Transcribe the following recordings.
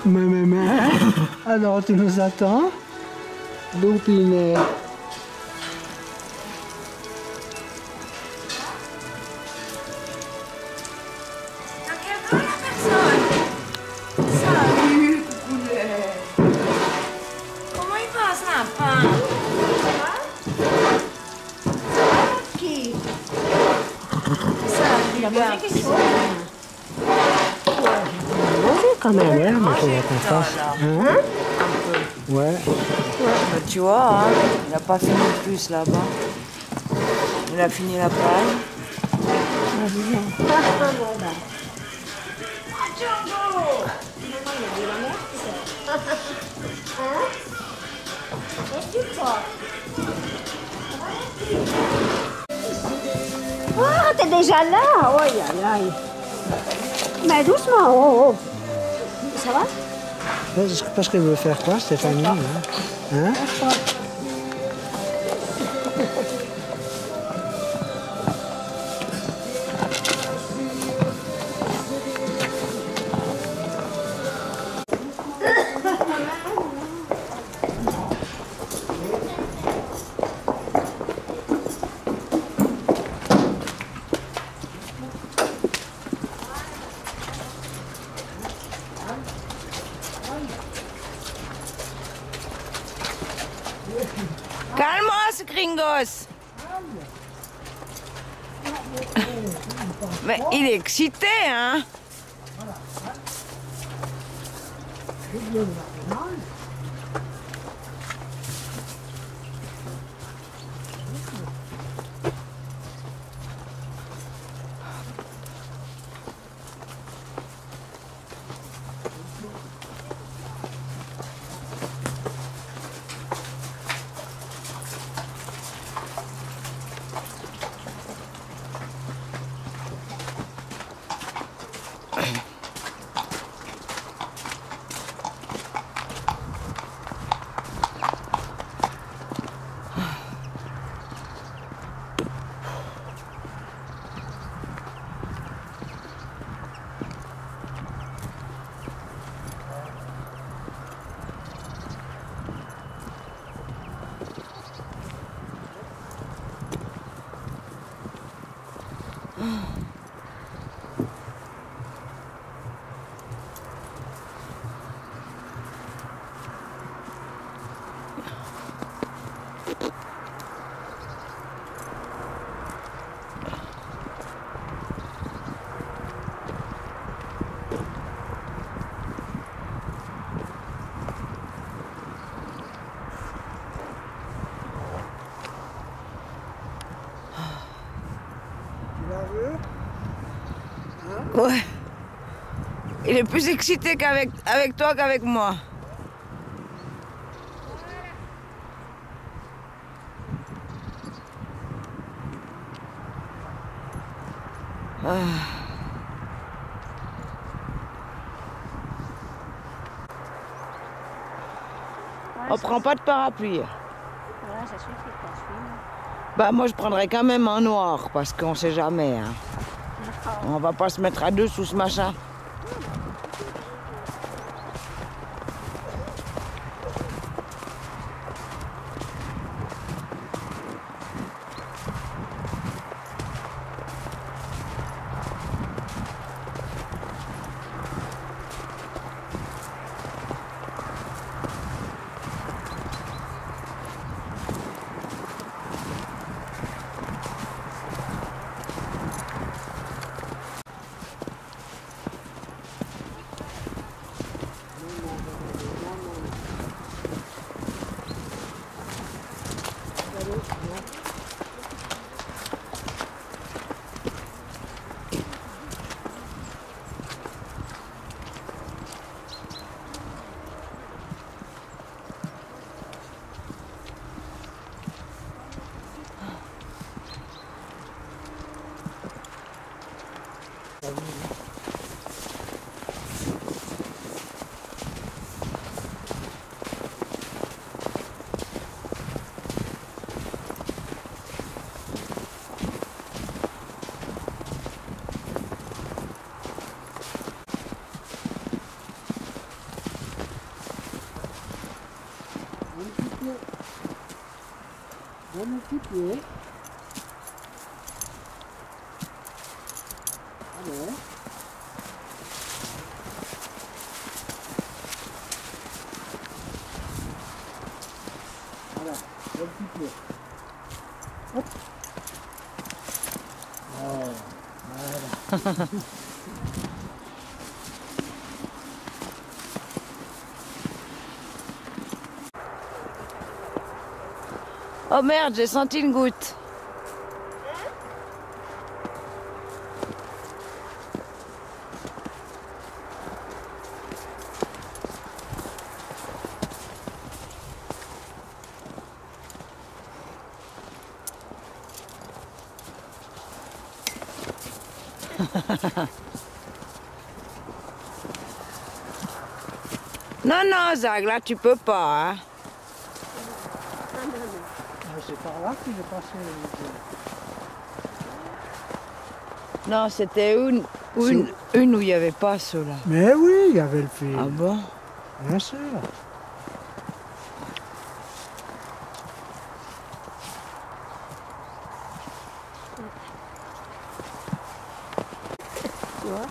Mais. Alors, tu nous attends? Loupinet. Salut, coucoulet. Comment il passe, lapin? Ça va? Qui? Ça, il a mangé quelque chose? Quand même, hein, mais faut voir qu'on fasse. Hein? Ouais. Bah, tu vois, hein, il n'a pas fini le plus là-bas. Il a fini la paille. Ah, t'es déjà là? Oh, aïe, aïe. Mais doucement, oh, oh. Ça va? Je sais pas ce qu'elle veut faire, quoi, Stéphanie. Hein? Calmos, gringos! Mais il est excité, hein? Ouais. Il est plus excité avec toi qu'avec moi. On prend pas de parapluie. Ouais, ça suffit, quoi. Bah moi je prendrais quand même un noir parce qu'on sait jamais. Hein. On va pas se mettre à deux sous ce machin. multiplier. Allez. Voilà, multiplier. Hop. Oh, voilà. Oh merde, j'ai senti une goutte. Non, non, Zag, là tu peux pas. Hein. C'est par là qu'il est passé. Non, c'était une où il n'y avait pas cela. Mais oui, il y avait le fil. Ah bon? Bien sûr. Tu vois?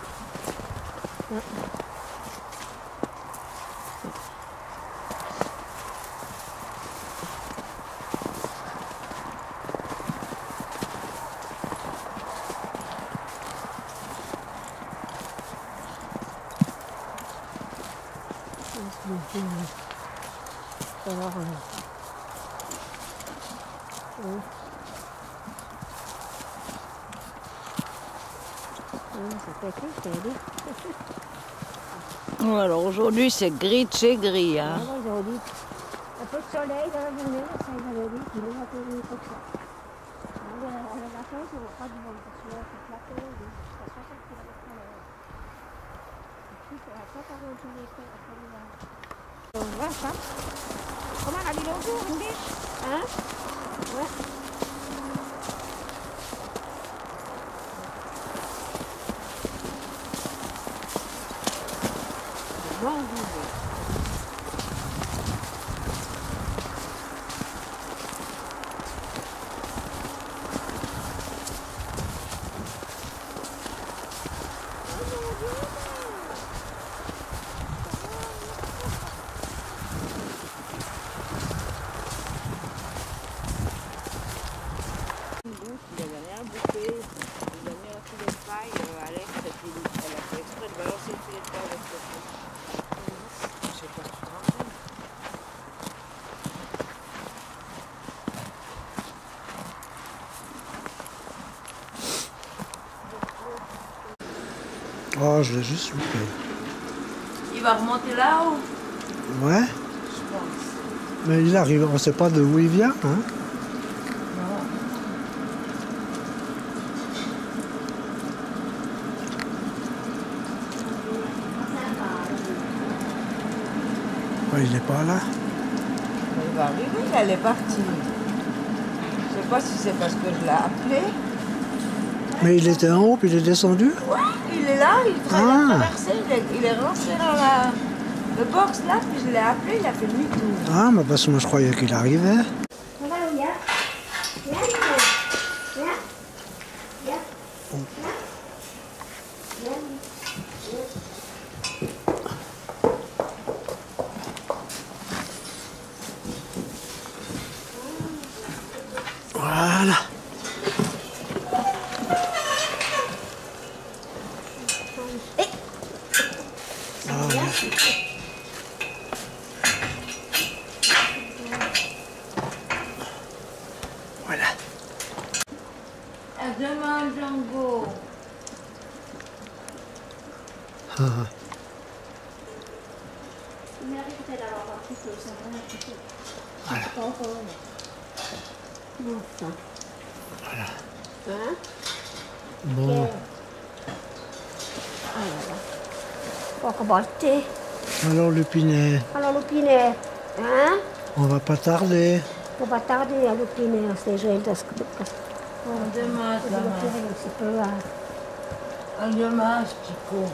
Oh, alors aujourd'hui c'est gris de chez gris. Hein. Aujourd'hui, un peu de soleil dans la journée, ça ils avaient dit qu'il est un peu mieux comme ça. La fin, on ne va pas du monde, parce que là, c'est plateau, c'est 60 km à l'heure. Et puis, ça va pas par un tour après l'hiver. On voit ça. Comment on a dit l'autre jour, une biche? Hein? Ouais. Bon, Il n'avait rien bouffé, il a mis un filet de paille, Alex, elle a fait exprès de balancer le filet de paille avec le feu. Je sais pas si tu te rends compte. Oh, je l'ai juste loupé. Il va remonter là-haut, Ouais, je pense. mais il arrive, on ne sait pas d'où il vient, hein. Ouais, il n'est pas là. Il va arriver, elle est partie. Je sais pas si c'est parce que je l'ai appelé. Mais il était en haut, puis il est descendu. Ouais, il est là, il a traversé, il est rentré dans le box là, puis je l'ai appelé, il a fait demi-tour. Ah, mais parce que moi je croyais qu'il arrivait. Voilà, viens. Viens, viens. Viens. Viens. Voilà. Ah, ouais. Voilà. À demain, Django. Ah, Il arrive peut-être à avoir un petit peu, ça va un petit peu. voilà. Pas encore. Enfin. Voilà. Hein? Bon. Poco volte. Alors Lupinet, Allora Lupine, hein? on va pas tarder. On va tarder à Lupine, à ces gens de Demain, c'est pas grave. demain, Chico.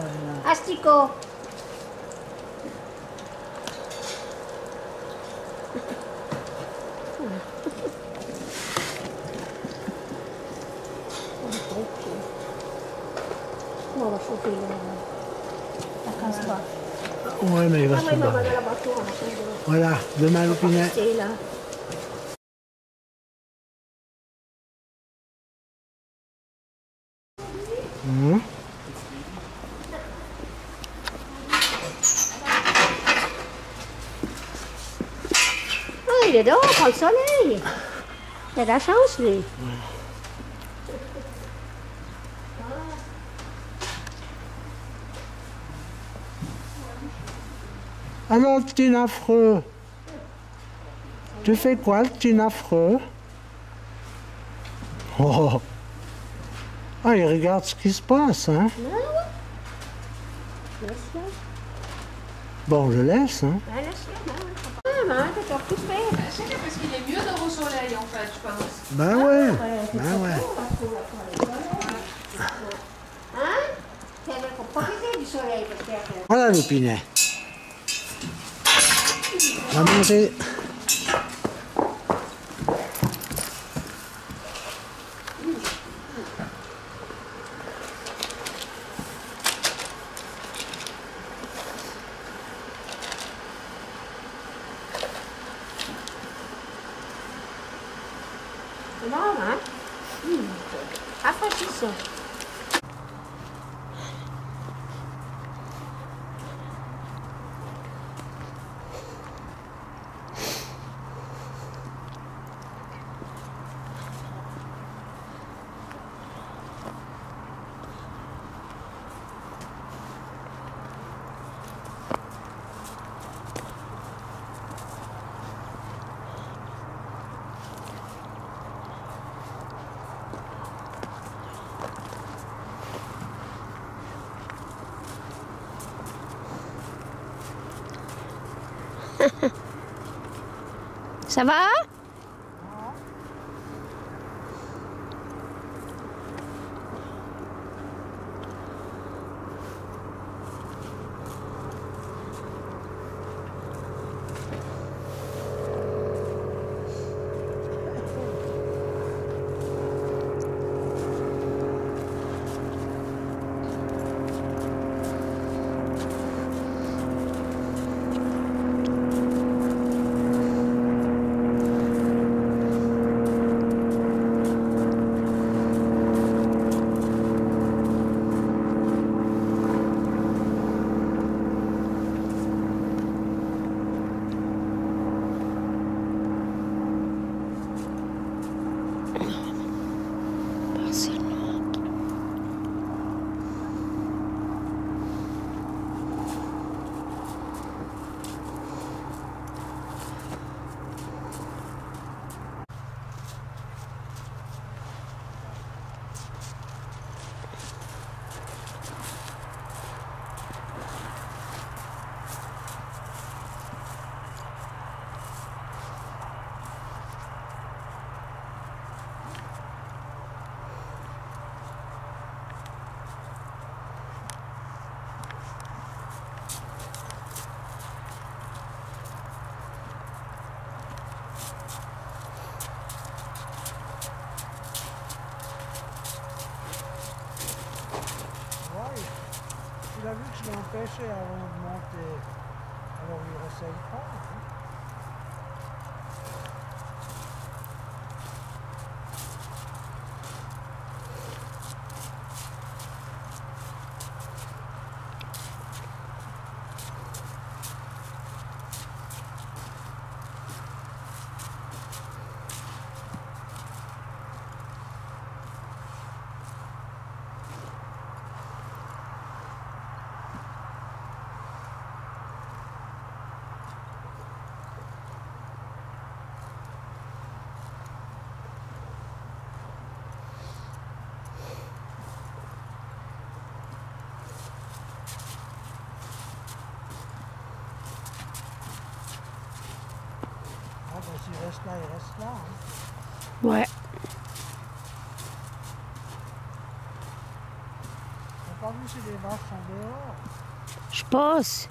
Astico! On va chauffer la casse pas. Ouais, mais il va Ah se oui, maman, barrer. dans la voiture, on va faire de Voilà, demain l'opinet. rester là. Ah, il est dehors, prend le soleil. Il a de la chance, lui. Alors, le petit affreux. Tu fais quoi, le petit affreux? Oh. Ah, il regarde ce qui se passe, hein? Laisse-le. Bon, je laisse, hein? Ben, laisse-le, maman. Ah, maman, t'as tout fait. C'est parce qu'il est mieux dehors au soleil en fait, je pense. Ben ouais, C'est ben pas ouais. tout, parce qu'on va pas aller soleil. Hein? C'est vrai qu'on profiter du soleil, peut-être. Voilà l'opinet. On va manger. C'est bon, hein? Rafraîchissant. Ça va? Il a vu que je l'ai empêché avant de monter. Alors il essaye pas. Hein. Ah ben s'il reste là, il reste là. Hein. Ouais. T'as pas vu si les vaches sont dehors? Je pense.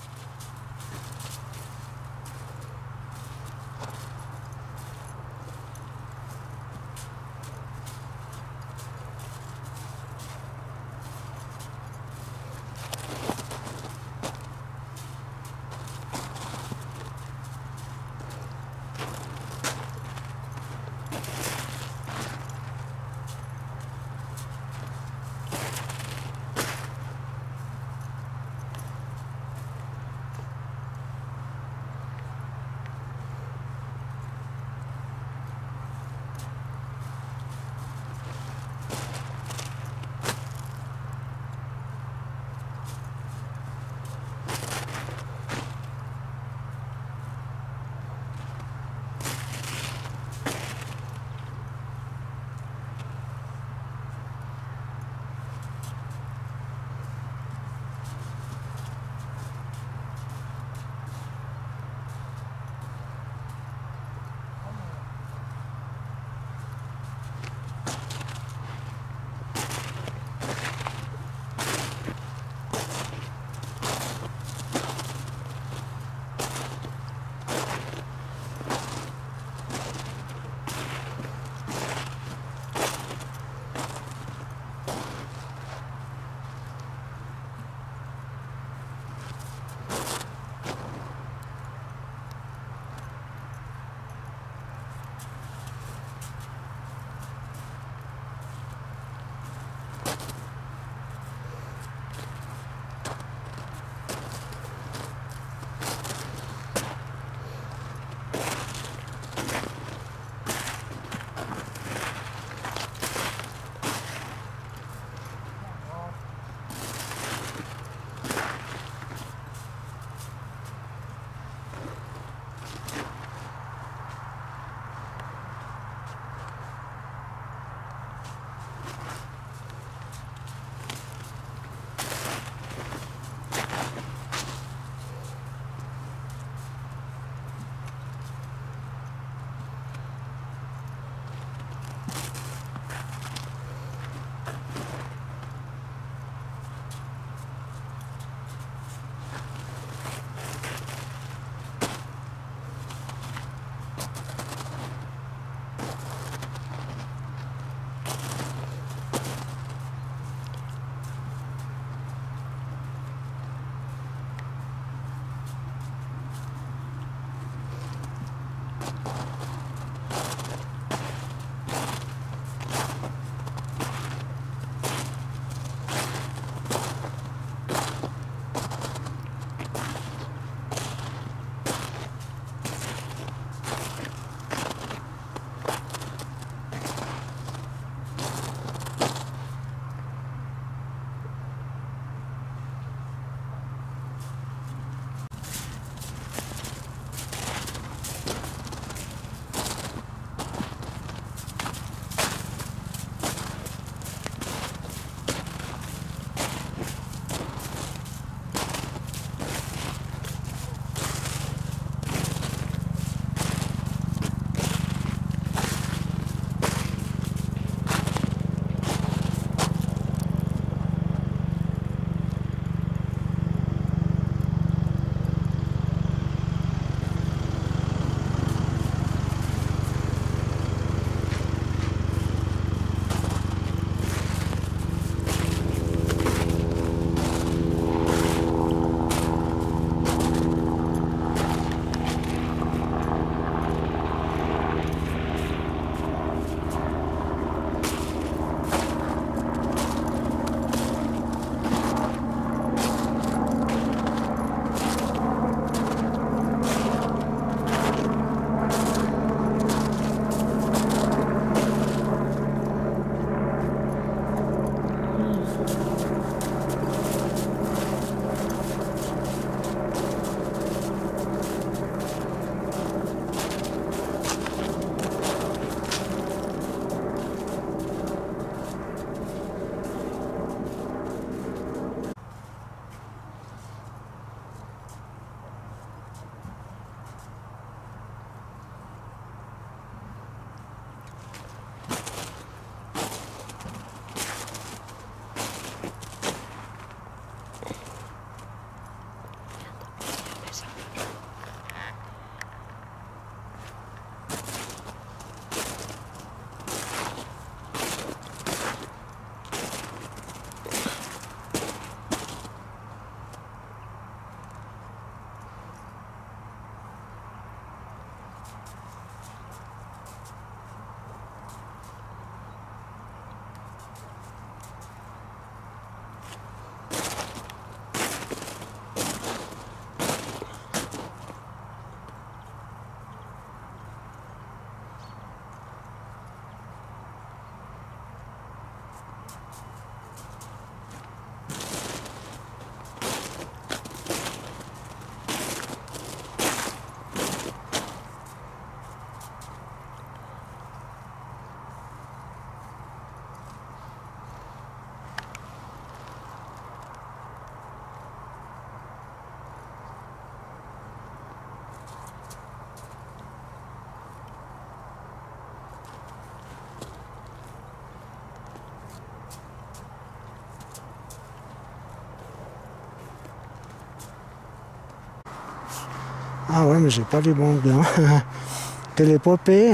Ah ouais, mais j'ai pas les bons gants. Quelle épopée!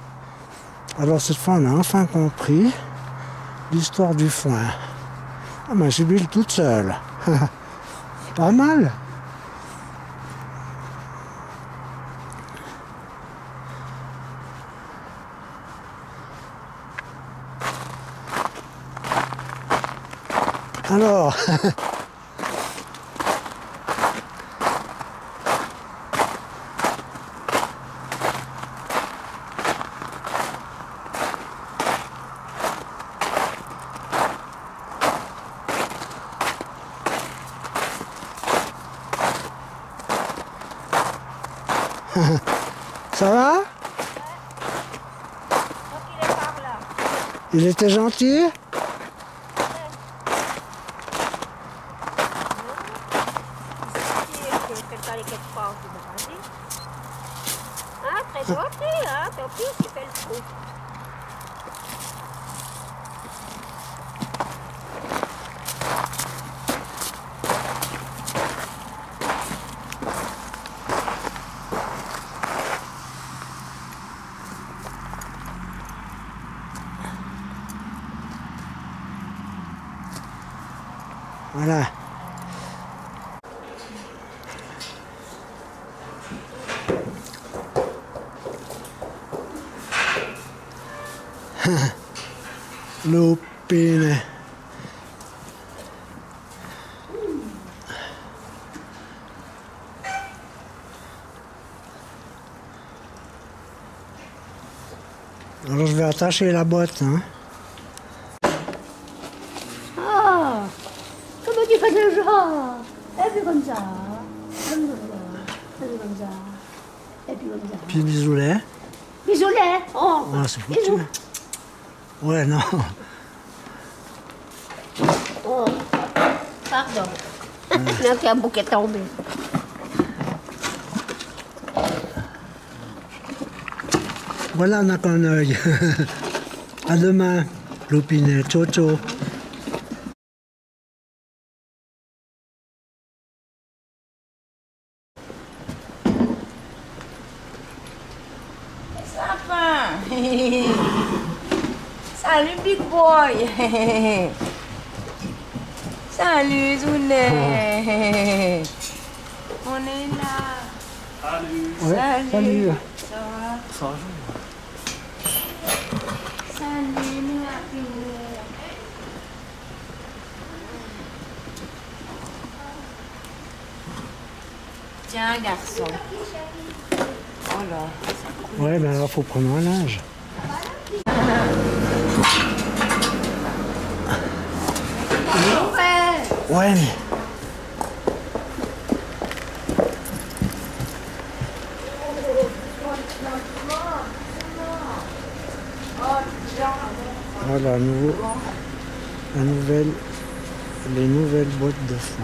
Alors cette fois, on a enfin compris l'histoire du foin. Ah, mais j'ai bu toute seule. Pas mal. Alors, ça va? Donc il est par là. Il était gentil? Quelqu'un les quelque part, tu me dis. Ah, très gentil, hein, tant pis, tu fais le trou. Voilà. Lupine. Alors je vais attacher la boîte, hein. Ah, comment tu fais le genre? Et puis comme ça. Et puis comme ça. Et puis comme ça. Puis bisoulet. Bisoulet. Oh, Ah, c'est foutu. bisous. Ouais, non. Oh, pardon. Là, tu as un bouquet tombé. Voilà, on n'a qu'un œil. À demain, Lopinet. Ciao, ciao. Sapin! Salut Big Boy! Salut Zounet! On est là! Ouais, salut. Ça va? Ça va. Salut ma fille! Tiens garçon! Oh là! Ouais, ben alors faut prendre un linge. Ouais, mais... Voilà, à nouveau, les nouvelles boîtes de foin.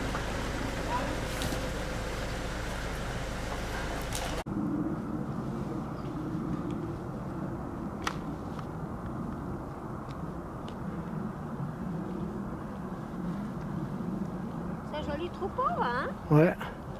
C'est un joli troupeau, hein? Ouais.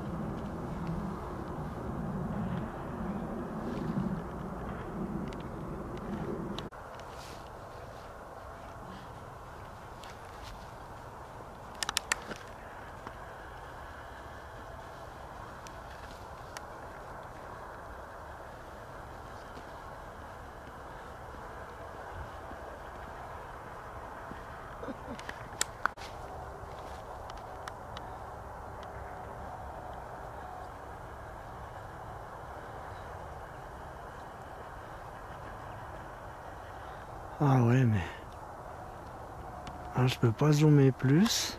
Ah ouais, mais... Ah, je peux pas zoomer plus.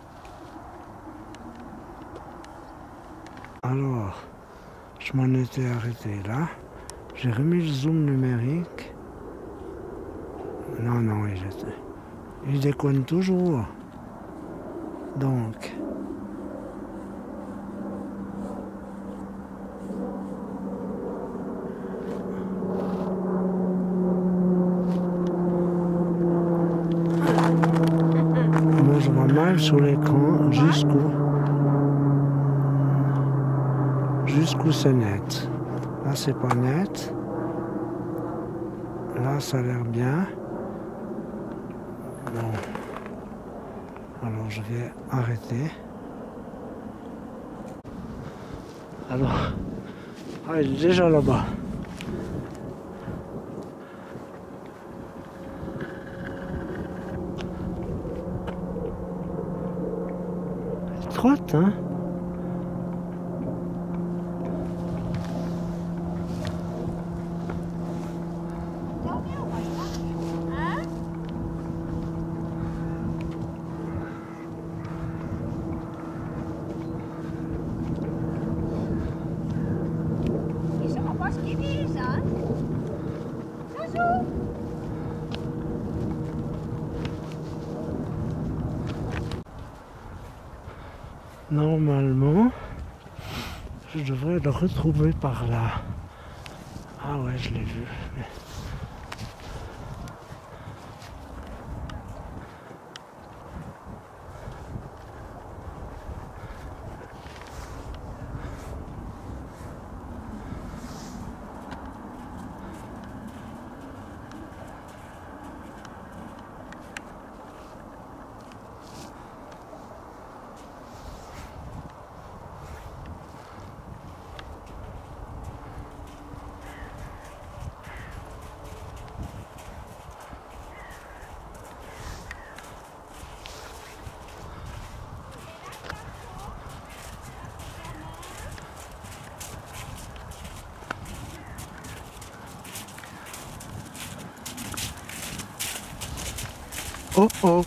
Alors, je m'en étais arrêté là. J'ai remis le zoom numérique. Non, non, il déconne toujours. Donc... Moi, je vois mal sur l'écran jusqu'où c'est net. Là, c'est pas net. Là, ça a l'air bien. Bon. Alors, je vais arrêter. Alors, ah, il est déjà là-bas. Il trotte, hein? Ils savent pas ce qu'ils disent, hein? Bonjour. Normalement, je devrais le retrouver par là. Ah ouais, je l'ai vu. Oh oh!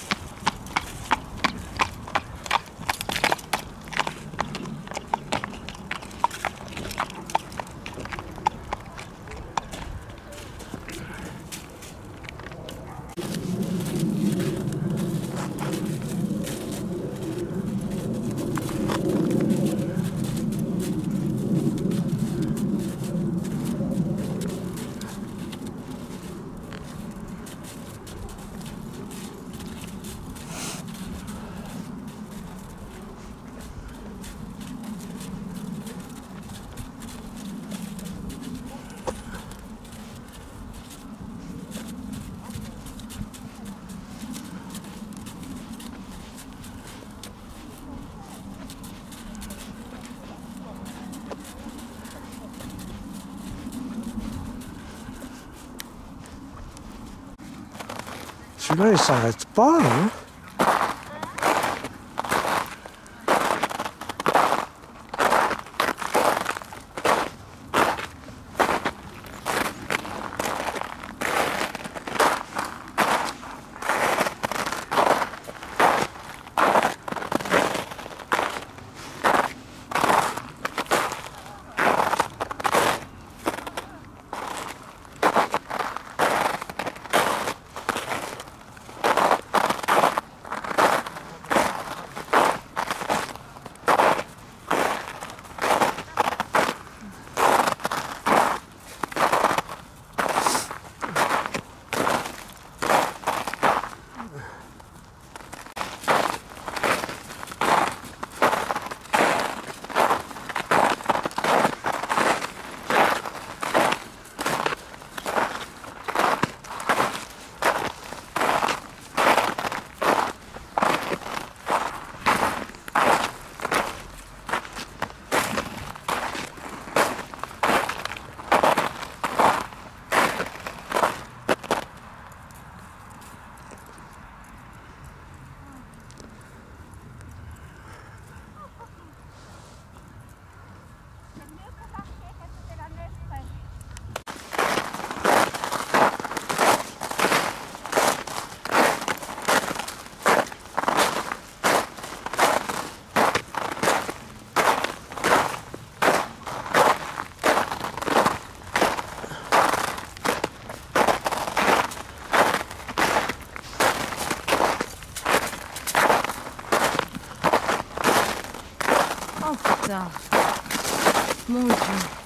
Celui-là, il s'arrête pas, hein? ça. Mon Dieu.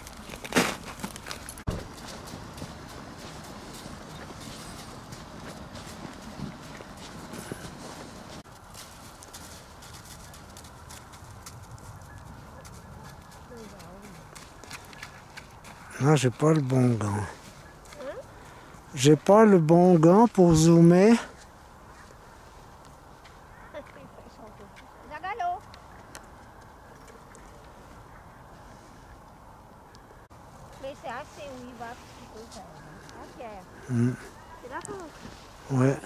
Non, j'ai pas le bon gant. J'ai pas le bon gant pour zoomer. Zagalo. Mais c'est assez où il va, ce qu'il peut faire. Ok. C'est d'accord. Ouais.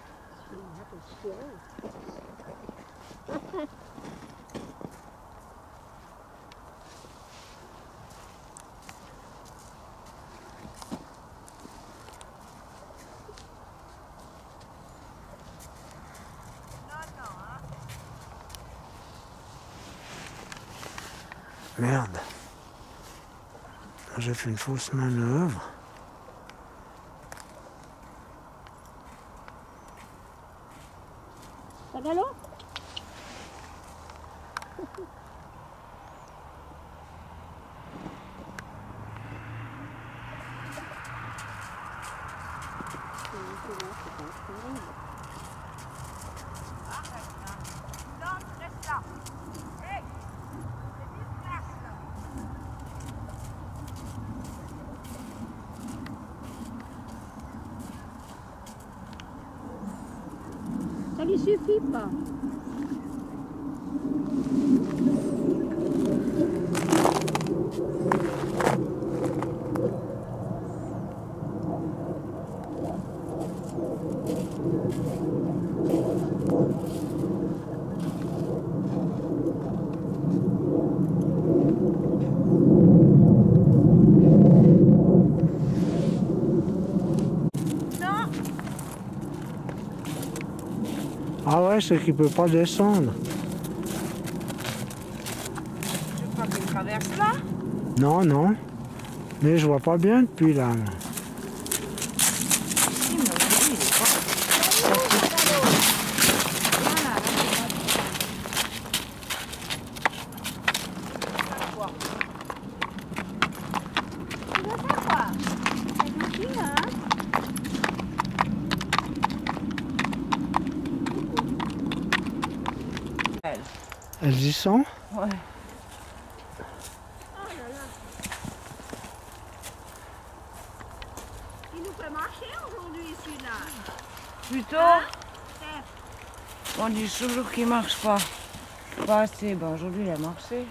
Merde. J'ai fait une fausse manœuvre. Zagalo. Ça lui suffit pas. Ah ouais, c'est qu'il peut pas descendre. Je crois qu'il traverse là. Non, non. Mais je vois pas bien depuis là. Si, mais aujourd'hui, il est pas. Voilà, là, Tu veux faire quoi? C'est gentil, hein? Elles y sont? ouais. Oh là là. Il nous fait marcher aujourd'hui, celui-là. Plutôt, Steph. on dit toujours qu'il marche pas. Pas assez. Ben, aujourd'hui, il a marché.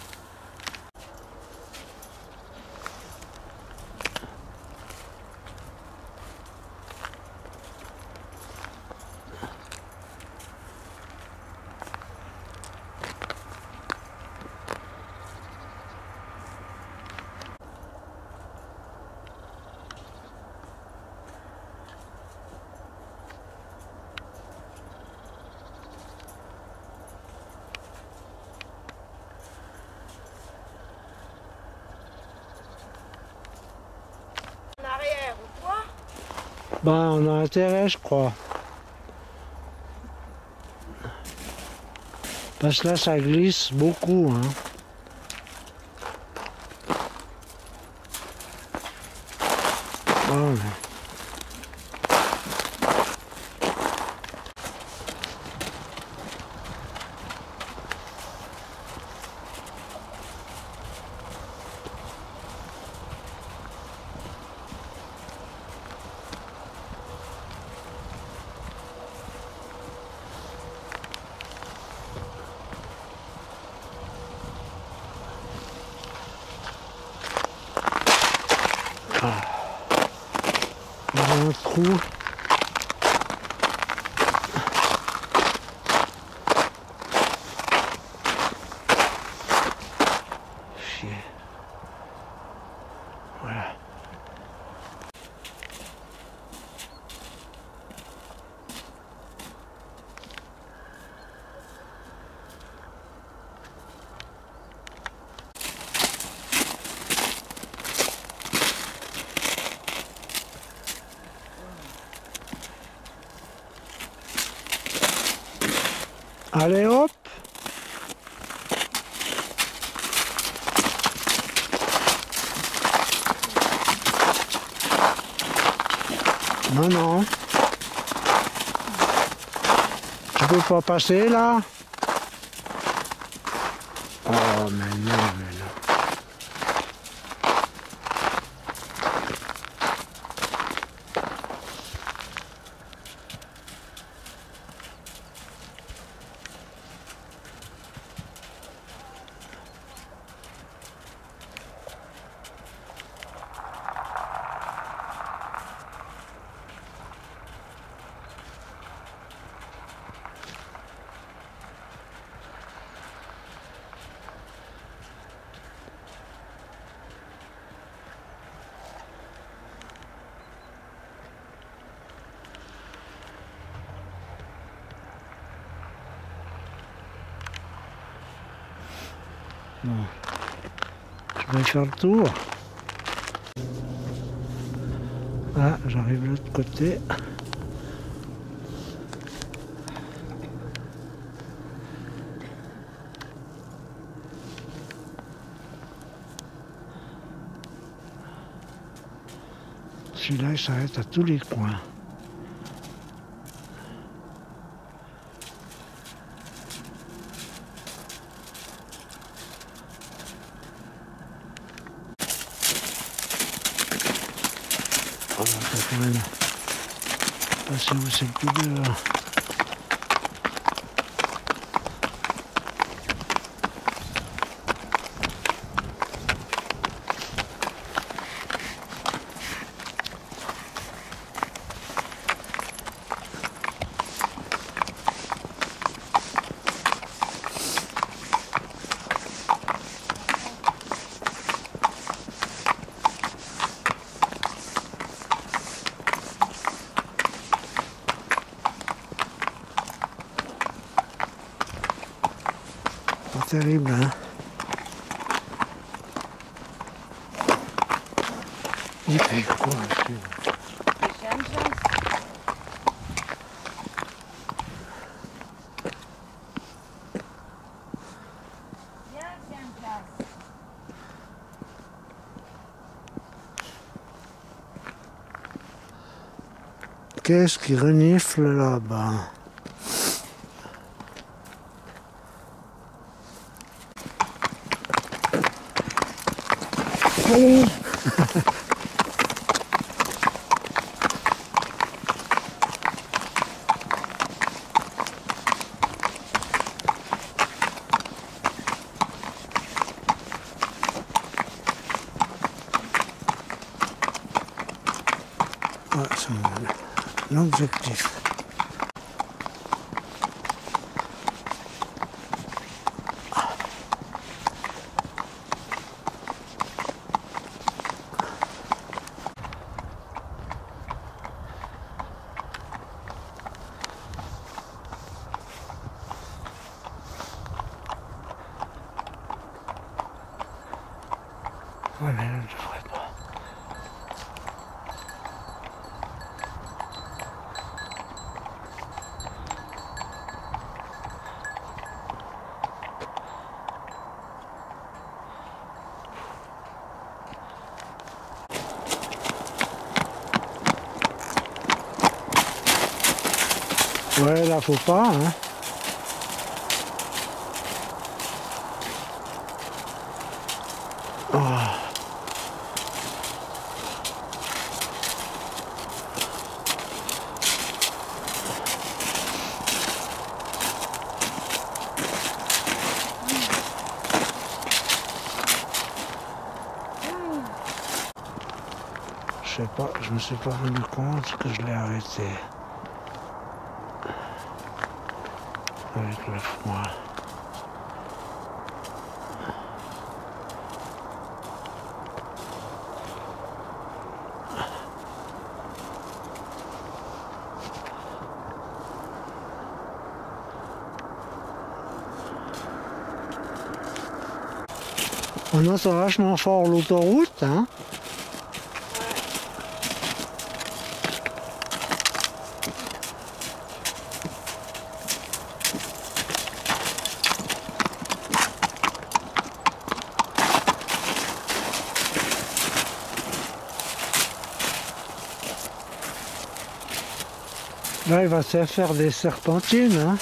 En arrière ou quoi? Ben, on a intérêt, je crois. Parce que là, ça glisse beaucoup, hein. Oh, mais... Il y a un trou. Chier. Voilà. Allez hop! Non, non. Tu peux pas passer là? Oh, mais non, mais non. Bon. Je vais faire le tour. Ah, j'arrive de l'autre côté. Celui-là, il s'arrête à tous les coins. Oh, là, c'est quand même... Ah, c'est où c'est le plus dur. Pas terrible, hein? Il fait quoi, monsieur? C'est une chance. Viens, c'est une place. Qu'est-ce qui renifle là-bas? Allez. Ouais, c'est l'objectif. Ouais, mais là, je devrais pas. Ouais, là, faut pas, hein. Oh. Je sais pas, je me suis pas rendu compte que je l'ai arrêté. Avec le froid. On entend vachement fort l'autoroute, hein. Là, il va se faire des serpentines, hein.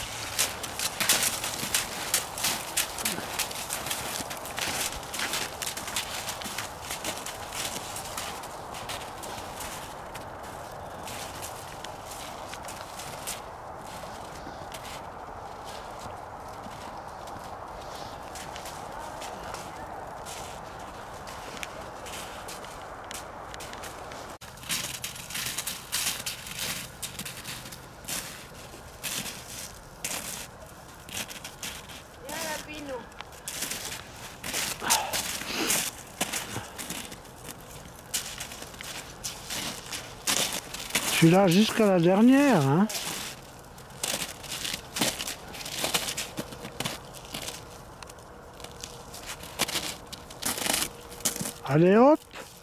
Je suis là jusqu'à la dernière, hein. Allez hop.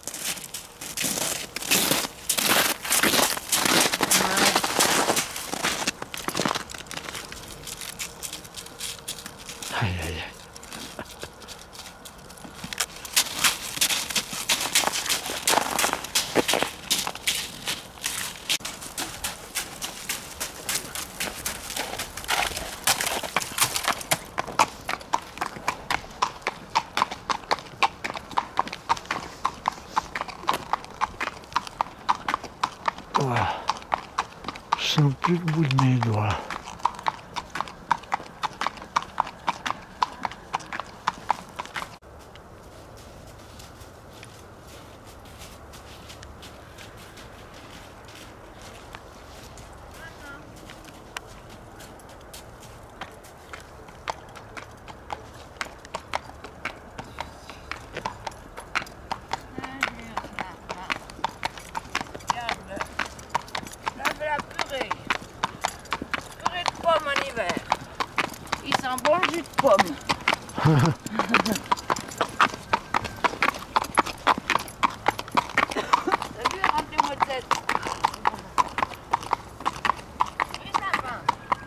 Aïe aïe aïe. Voilà. Je sens plus le bout de mes doigts. Il sent bon le jus de pomme. T'as vu, rentrez-moi de tête. Oui, ça va.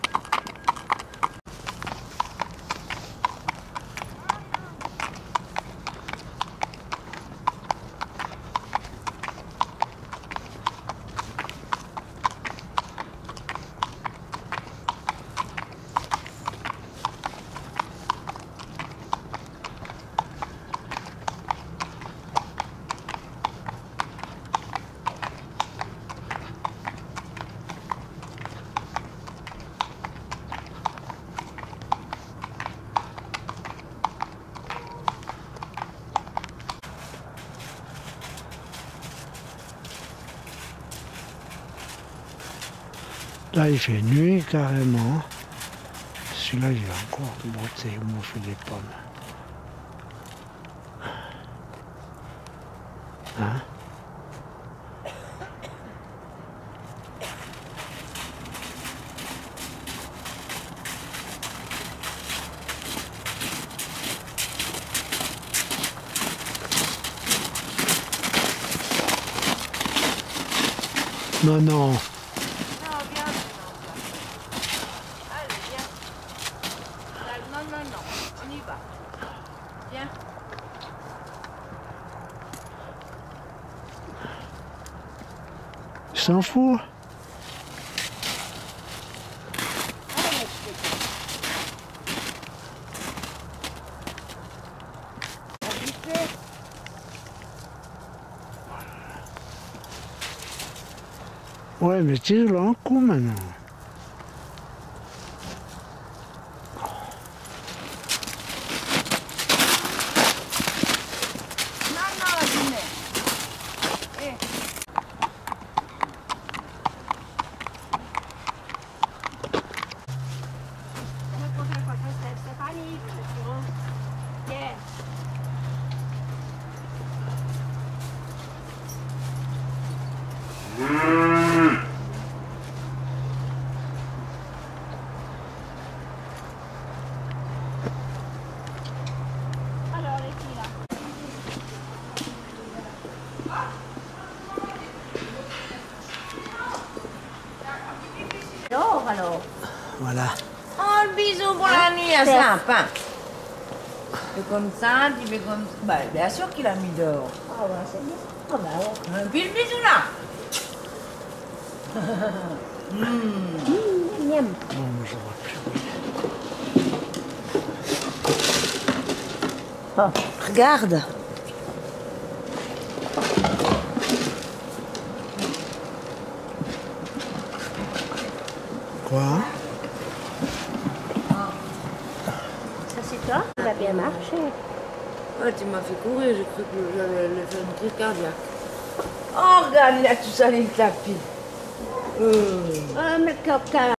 Là, il fait nuit carrément. Celui-là, il va encore broter ou mouffer des pommes. Hein? Non, non. Non, on y va. Viens. Il s'en fout. Ouais, mais tire-le un coup maintenant. Alors. Voilà. Oh, le bisou pour la nuit, c'est sympa. Tu fais comme ça, tu fais comme ça. Bah, bien sûr qu'il a mis dehors. Ah ouais, c'est bien. Ah bah ouais. Puis le bisou là. Miam. Bon, moi j'aurais pu. Oh, regarde. Quoi? Ça c'est toi? Il a bien marché. Ouais, tu m'as fait courir, j'ai cru que j'allais faire une crise cardiaque. Oh, regarde, il a tout salé le tapis. Oh, mais coquin.